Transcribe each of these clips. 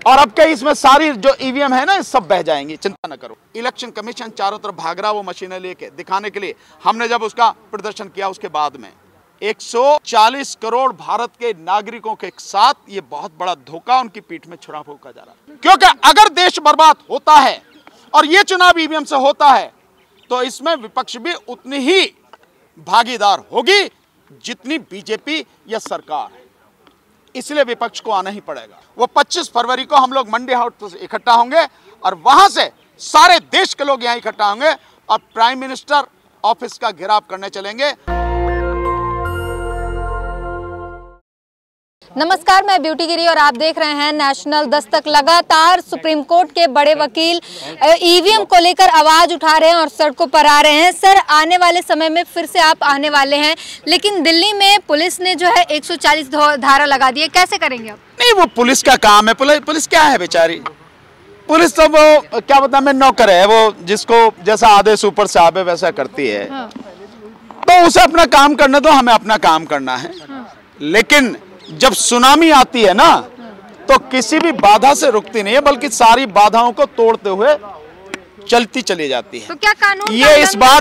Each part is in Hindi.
और अब कहीं इसमें सारी जो ईवीएम है ना सब बह जाएंगी, चिंता न करो। इलेक्शन कमीशन चारों तरफ भाग रहा वो मशीनें लेके दिखाने के लिए। हमने जब उसका प्रदर्शन किया उसके बाद में 140 करोड़ भारत के नागरिकों के साथ ये बहुत बड़ा धोखा उनकी पीठ में छुरा फूंका जा रहा है। क्योंकि अगर देश बर्बाद होता है और ये चुनाव ईवीएम से होता है तो इसमें विपक्ष भी उतनी ही भागीदार होगी जितनी बीजेपी या सरकार है। इसलिए विपक्ष को आना ही पड़ेगा। वो 25 फरवरी को हम लोग मंडी हाउस से इकट्ठा होंगे और वहां से सारे देश के लोग यहां इकट्ठा होंगे और प्राइम मिनिस्टर ऑफिस का घेराव करने चलेंगे। नमस्कार, मैं ब्यूटी गिरी और आप देख रहे हैं नेशनल दस्तक। लगातार सुप्रीम कोर्ट के बड़े वकील ईवीएम को लेकर आवाज उठा रहे हैं और सड़कों पर आ रहे हैं। सर, आने वाले समय में फिर से आप आने वाले हैं, लेकिन दिल्ली में पुलिस ने जो है 140 धारा लगा दी है, कैसे करेंगे आप? नहीं, वो पुलिस का काम है। पुलिस क्या है बेचारी? पुलिस तो वो क्या बता, मैं नौकर है, वो जिसको जैसा आदेश ऊपर से आवे वैसा करती है। हाँ। तो उसे अपना काम करने दो, हमें अपना काम करना है। हाँ। लेकिन जब सुनामी आती है ना तो किसी भी बाधा से रुकती नहीं है, बल्कि सारी बाधाओं को तोड़ते हुए चलती चली जाती है। तो क्या कानून ये इस बार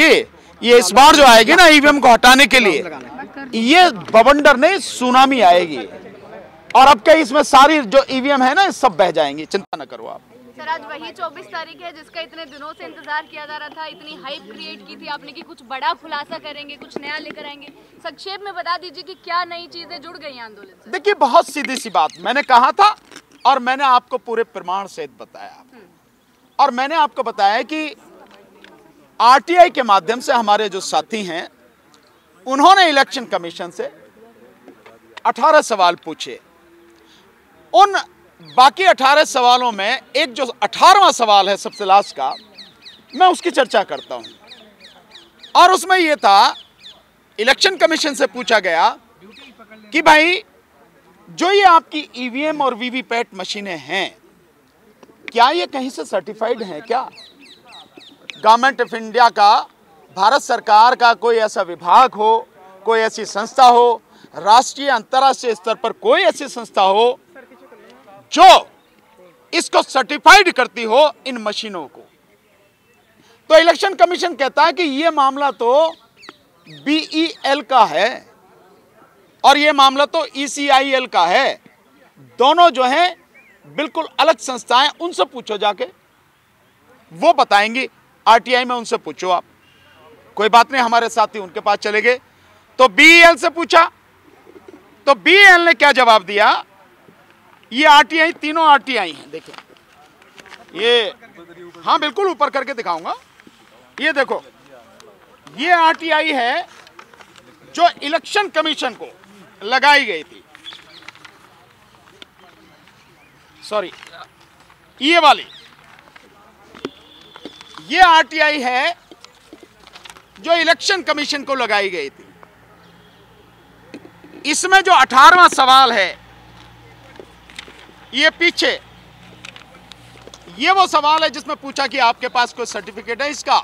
जो आएगी ना ईवीएम को हटाने के लिए, ये बवंडर नहीं सुनामी आएगी और अब कहीं इसमें सारी जो ईवीएम है ना सब बह जाएंगी, चिंता न करो आप। सर, आज वही 24 तारीख है जिसका इतने दिनों से इंतजार किया जा रहा था, इतनी हाइप क्रिएट की थी आपने कि कुछ बड़ा खुलासा करेंगे, कुछ नया लेकर आएंगे। संक्षेप में बता दीजिए कि क्या नई चीजें जुड़ गई आंदोलन से? देखिए, बहुत सीधी सी बात मैंने कहा था और मैंने आपको पूरे प्रमाण सहित बताया। और मैंने आपको बताया कि आरटीआई के माध्यम से हमारे जो साथी हैं उन्होंने इलेक्शन कमीशन से 18 सवाल पूछे। उन बाकी 18 सवालों में एक जो 18वां सवाल है सबसे लास्ट का, मैं उसकी चर्चा करता हूं। और उसमें यह था, इलेक्शन कमीशन से पूछा गया कि भाई जो ये आपकी ईवीएम और वीवीपैट मशीनें हैं, क्या ये कहीं से सर्टिफाइड हैं? क्या गवर्नमेंट ऑफ इंडिया का, भारत सरकार का कोई ऐसा विभाग हो, कोई ऐसी संस्था हो, राष्ट्रीय अंतर्राष्ट्रीय स्तर पर कोई ऐसी संस्था हो जो इसको सर्टिफाइड करती हो इन मशीनों को? तो इलेक्शन कमीशन कहता है कि यह मामला तो बीईएल का है और यह मामला तो ईसीआईएल का है। दोनों जो हैं बिल्कुल अलग संस्थाएं, उनसे पूछो जाके, वो बताएंगी। आरटीआई में उनसे पूछो आप। कोई बात नहीं, हमारे साथी उनके पास चले गए। तो बीईएल से पूछा तो बीईएल ने क्या जवाब दिया? ये आरटीआई, तीनों आरटीआई हैं, देखो ये, हाँ बिल्कुल ऊपर करके दिखाऊंगा। ये देखो, ये आरटीआई है जो इलेक्शन कमीशन को लगाई गई थी। सॉरी, ये वाली, ये आरटीआई है जो इलेक्शन कमीशन को लगाई गई थी। इसमें जो 18वां सवाल है, ये पीछे, ये वो सवाल है जिसमें पूछा कि आपके पास कोई सर्टिफिकेट है इसका।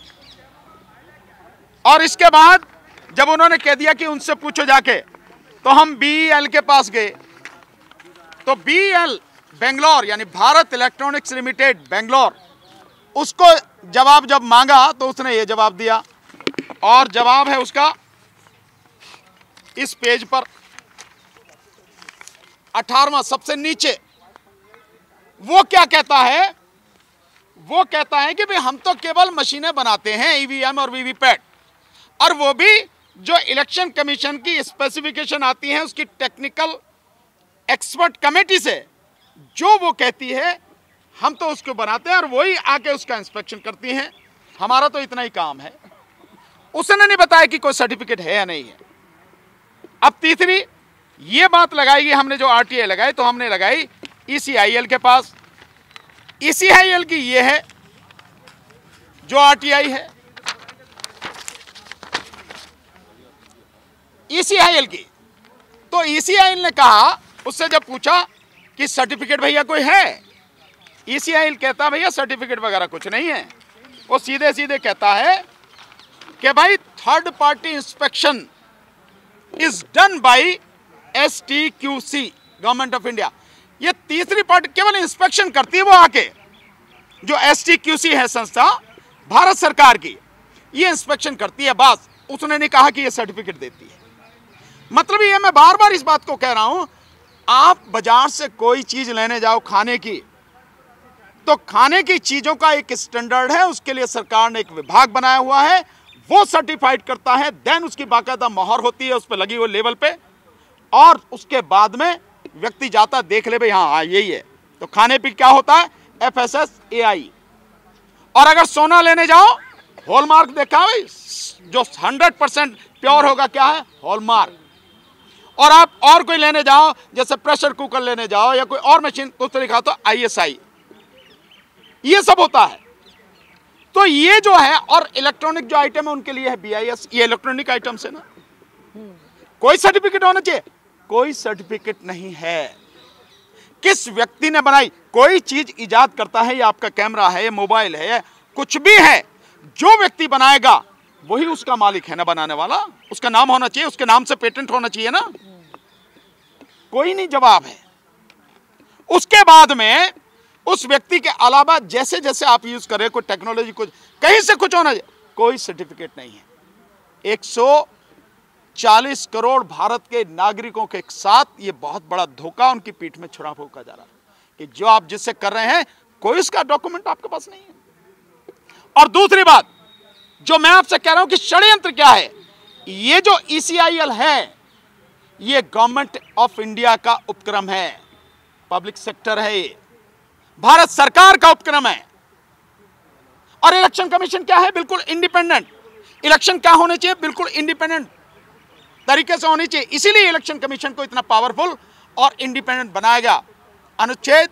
और इसके बाद जब उन्होंने कह दिया कि उनसे पूछो जाके, तो हम बीईएल के पास गए। तो बीईएल बेंगलोर, यानी भारत इलेक्ट्रॉनिक्स लिमिटेड बेंगलोर, उसको जवाब जब मांगा तो उसने ये जवाब दिया। और जवाब है उसका इस पेज पर, 18वां सबसे नीचे। वो क्या कहता है? वो कहता है कि भाई हम तो केवल मशीनें बनाते हैं, ईवीएम और वीवीपैट, और वो भी जो इलेक्शन कमीशन की स्पेसिफिकेशन आती है उसकी टेक्निकल एक्सपर्ट कमेटी से, जो वो कहती है हम तो उसको बनाते हैं और वही आके उसका इंस्पेक्शन करती हैं। हमारा तो इतना ही काम है। उसने नहीं बताया कि कोई सर्टिफिकेट है या नहीं है। अब तीसरी ये बात लगाएगी हमने, जो आरटीआई लगाई, तो हमने लगाई ईसीआईएल के पास। ईसीआईएल की ये है जो आरटीआई है, ईसीआईएल की। तो ईसीआईएल ने कहा, उससे जब पूछा कि सर्टिफिकेट भैया कोई है, ईसीआईएल कहता भैया सर्टिफिकेट वगैरह कुछ नहीं है। वो सीधे सीधे कहता है कि भाई third party inspection is done by STQC, government of India. ये तीसरी पार्टी केवल इंस्पेक्शन करती है। वो आके जो STQC है संस्था भारत सरकार की, ये इंस्पेक्शन करती है, बस। उसने नहीं कहा कि ये सर्टिफिकेट देती है। मतलब ये मैं बार बार इस बात को कह रहा हूं, आप बाजार से कोई चीज लेने जाओ खाने की, तो खाने की चीजों का एक स्टैंडर्ड है, उसके लिए सरकार ने एक विभाग बनाया हुआ है, वो सर्टिफाइड करता है, देन उसकी बाकायदा मोहर होती है उस पर लगी हुई लेवल पे, और उसके बाद में व्यक्ति जाता देख ले भाई हाँ यही है। तो खाने पे क्या होता है? FSSAI। और अगर सोना लेने जाओ, हॉलमार्क देखा भाई, जो 100% प्योर होगा क्या है? हॉलमार्क। और आप और कोई लेने जाओ, जैसे प्रेशर कुकर लेने जाओ या कोई और मशीन, उस पर लिखा तो ISI, ये सब होता है। तो ये जो है, और इलेक्ट्रॉनिक जो आइटम है उनके लिए है BIS, ये इलेक्ट्रॉनिक आइटम्स है ना, कोई सर्टिफिकेट होना चाहिए? कोई सर्टिफिकेट नहीं है। किस व्यक्ति ने बनाई? कोई चीज इजाद करता है, ये आपका कैमरा है, ये मोबाइल है, कुछ भी है, जो व्यक्ति बनाएगा वही उसका मालिक है ना, बनाने वाला। उसका नाम होना चाहिए, उसके नाम से पेटेंट होना चाहिए ना। कोई नहीं जवाब है। उसके बाद में उस व्यक्ति के अलावा जैसे जैसे आप यूज करें कोई टेक्नोलॉजी, कुछ कहीं से कुछ होना चाहिए, कोई सर्टिफिकेट नहीं है। 140 करोड़ भारत के नागरिकों के साथ ये बहुत बड़ा धोखा उनकी पीठ में छुरा फूंका जा रहा है कि जो आप जिससे कर रहे हैं, कोई उसका डॉक्यूमेंट आपके पास नहीं है। और दूसरी बात जो मैं आपसे कह रहा हूं कि षड्यंत्र क्या है, ये जो ECIL है, ये गवर्नमेंट ऑफ इंडिया का उपक्रम है, पब्लिक सेक्टर है, ये भारत सरकार का उपक्रम है। और इलेक्शन कमीशन क्या है? बिल्कुल इंडिपेंडेंट। इलेक्शन क्या होने चाहिए? बिल्कुल इंडिपेंडेंट तरीके से होनी चाहिए। इसीलिए इलेक्शन कमीशन को इतना पावरफुल और इंडिपेंडेंट बनाया गया। अनुच्छेद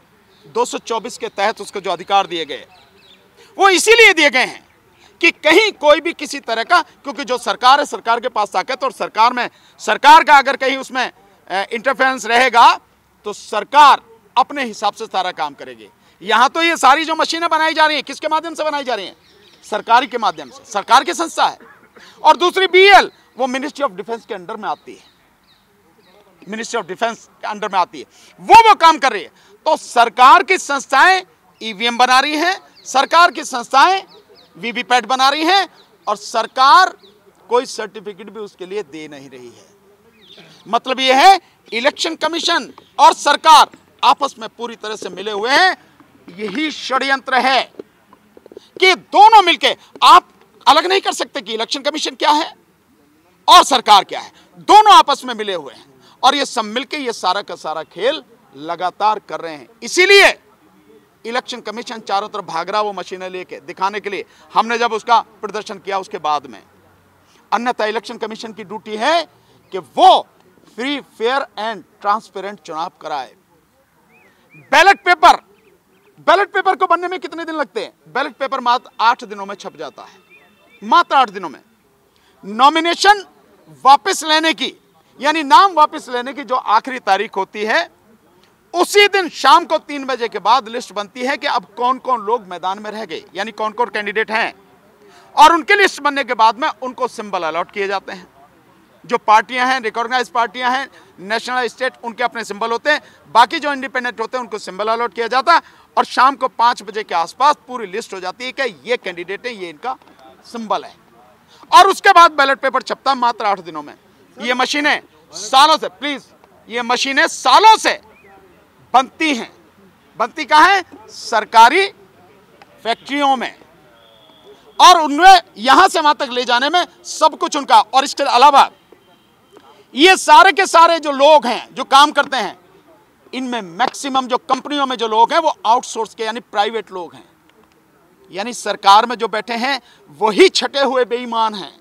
224 के तहत उसको जो अधिकार दिए गए, वो इसीलिए दिए गए हैं कि कहीं कोई भी किसी तरह का, क्योंकि जो सरकार है, सरकार के पास ताकत, और सरकार का अगर कहीं उसमें इंटरफेरेंस रहेगा तो सरकार अपने हिसाब से सारा काम करेगी। यहां तो ये सारी जो मशीनें बनाई जा रही हैं, किसके माध्यम से बनाई जा रही हैं? सरकारी के माध्यम से, सरकार की संस्था है। और दूसरी BEL, वो मिनिस्ट्री ऑफ डिफेंस के अंडर में आती है, मिनिस्ट्री ऑफ डिफेंस के अंडर में आती है, वो काम कर रही है। तो सरकार की संस्थाएं EVM बना रही हैं, सरकार की संस्थाएं VVPAT बना रही हैं, और सरकार कोई सर्टिफिकेट भी उसके लिए दे नहीं रही है। मतलब यह है, इलेक्शन कमीशन और सरकार आपस में पूरी तरह से मिले हुए हैं। यही षड्यंत्र है कि दोनों मिलके, आप अलग नहीं कर सकते कि इलेक्शन कमीशन क्या है और सरकार क्या है, दोनों आपस में मिले हुए हैं, और ये सब मिलके ये सारा का सारा खेल लगातार कर रहे हैं। इसीलिए इलेक्शन कमीशन चारों तरफ भाग रहा, वो मशीनें लेके दिखाने के लिए। हमने जब उसका प्रदर्शन किया उसके बाद में, अन्यथा इलेक्शन कमीशन की ड्यूटी है कि वो फ्री, फेयर एंड ट्रांसपेरेंट चुनाव कराए। बैलेट पेपर को बनने में कितने दिन लगते हैं? बैलेट पेपर मात्र 8 दिनों में छप जाता है, मात्र 8 दिनों में। नॉमिनेशन वापस लेने की, यानी नाम वापस लेने की जो आखिरी तारीख होती है, उसी दिन शाम को 3 बजे के बाद लिस्ट बनती है कि अब कौन कौन लोग मैदान में रह गए, यानी कौन कौन कैंडिडेट हैं। और उनकी लिस्ट बनने के बाद में उनको सिंबल अलॉट किए जाते हैं। जो पार्टियां हैं, रिकॉग्नाइज पार्टियां हैं, नेशनल, स्टेट, उनके अपने सिंबल होते हैं। बाकी जो इंडिपेंडेंट होते हैं उनको सिंबल अलॉट किया जाता है, और शाम को 5 बजे के आसपास पूरी लिस्ट हो जाती है कि ये कैंडिडेट है, ये इनका सिंबल है। और उसके बाद बैलेट पेपर छपता है मात्र 8 दिनों में। ये मशीनें सालों से, प्लीज, ये मशीनें सालों से बनती हैं। बनती कहाँ है? सरकारी फैक्ट्रियों में, और उनमें यहां से वहां तक ले जाने में सब कुछ उनका। और इसके अलावा ये सारे के सारे जो लोग हैं जो काम करते हैं, इनमें मैक्सिमम जो कंपनियों में जो लोग हैं वो आउटसोर्स के, यानी प्राइवेट लोग हैं। यानी सरकार में जो बैठे हैं वही छटे हुए बेईमान हैं।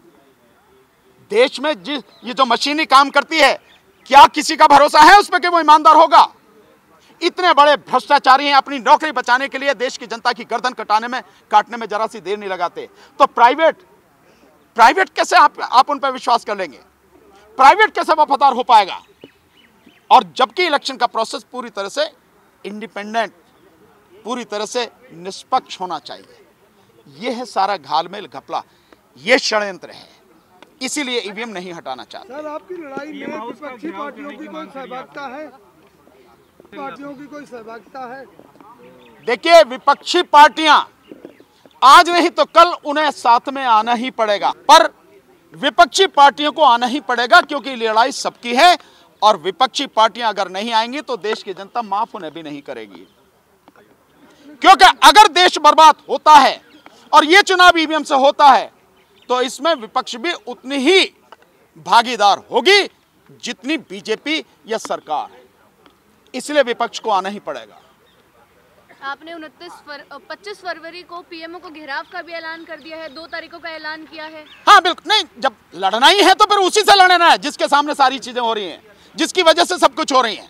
देश में ये जो मशीनी काम करती है, क्या किसी का भरोसा है उस पर कि वो ईमानदार होगा? इतने बड़े भ्रष्टाचारी हैं, अपनी नौकरी बचाने के लिए देश की जनता की गर्दन काटने में जरा सी देर नहीं लगाते। तो प्राइवेट कैसे आप उन पर विश्वास कर लेंगे? प्राइवेट कैसे वफादार हो पाएगा? और जबकि इलेक्शन का प्रोसेस पूरी तरह से इंडिपेंडेंट, पूरी तरह से निष्पक्ष होना चाहिए। यह है सारा घालमेल घपला, यह षड्यंत्र है। इसीलिए ईवीएम नहीं हटाना चाहते। सर, आपकी लड़ाई में विपक्षी पार्टियों की कोई सहभागिता है? पार्टियों की कोई सहभागिता है? देखिए, विपक्षी पार्टियां आज नहीं तो कल उन्हें साथ में आना ही पड़ेगा, पर विपक्षी पार्टियों को आना ही पड़ेगा क्योंकि लड़ाई सबकी है और विपक्षी पार्टियां अगर नहीं आएंगी तो देश की जनता माफ उन्हें भी नहीं करेगी। क्योंकि अगर देश बर्बाद होता है और ये चुनाव ईवीएम से होता है तो इसमें विपक्ष भी उतनी ही भागीदार होगी जितनी बीजेपी या सरकार है, इसलिए विपक्ष को आना ही पड़ेगा। आपने 25 फरवरी को पीएमओ को घेराव का भी ऐलान कर दिया है, 2 तारीखों का ऐलान किया है। हाँ बिल्कुल, नहीं जब लड़ना ही है तो फिर उसी से लड़ना है जिसके सामने सारी चीजें हो रही हैं, जिसकी वजह से सब कुछ हो रही है।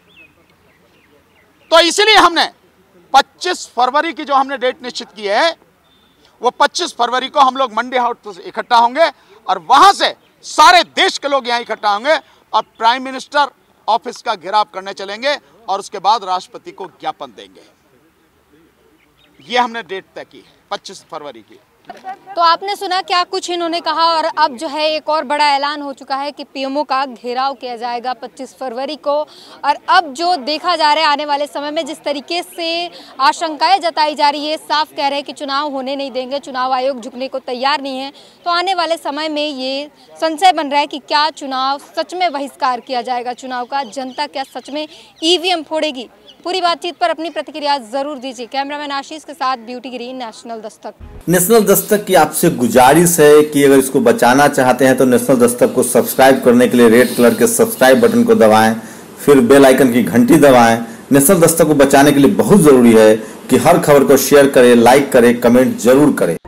तो इसीलिए हमने 25 फरवरी की जो हमने डेट निश्चित की है वो 25 फरवरी को हम लोग मंडी हाउस पर इकट्ठा होंगे और वहां से सारे देश के लोग यहां इकट्ठा होंगे और प्राइम मिनिस्टर ऑफिस का घेराव करने चलेंगे और उसके बाद राष्ट्रपति को ज्ञापन देंगे। ये हमने डेट तय की है 25 फरवरी की। तो आपने सुना क्या कुछ इन्होंने कहा और अब जो है एक और बड़ा ऐलान हो चुका है कि पीएमओ का घेराव किया जाएगा 25 फरवरी को। और अब जो देखा जा रहा है आने वाले समय में जिस तरीके से आशंकाएं जताई जा रही है, साफ कह रहे हैं कि चुनाव होने नहीं देंगे, चुनाव आयोग झुकने को तैयार नहीं है। तो आने वाले समय में ये संशय बन रहा है कि क्या चुनाव सच में बहिष्कार किया जाएगा, चुनाव का जनता क्या सच में ईवीएम फोड़ेगी। पूरी बातचीत पर अपनी प्रतिक्रिया जरूर दीजिए। कैमरामैन आशीष के साथ Beauty Giri, national Dastak. National Dastak की आपसे गुजारिश है कि अगर इसको बचाना चाहते हैं तो नेशनल दस्तक को सब्सक्राइब करने के लिए रेड कलर के सब्सक्राइब बटन को दबाएं, फिर बेल आइकन की घंटी दबाएं। नेशनल दस्तक को बचाने के लिए बहुत जरूरी है कि हर खबर को शेयर करें, लाइक करें, कमेंट जरूर करें।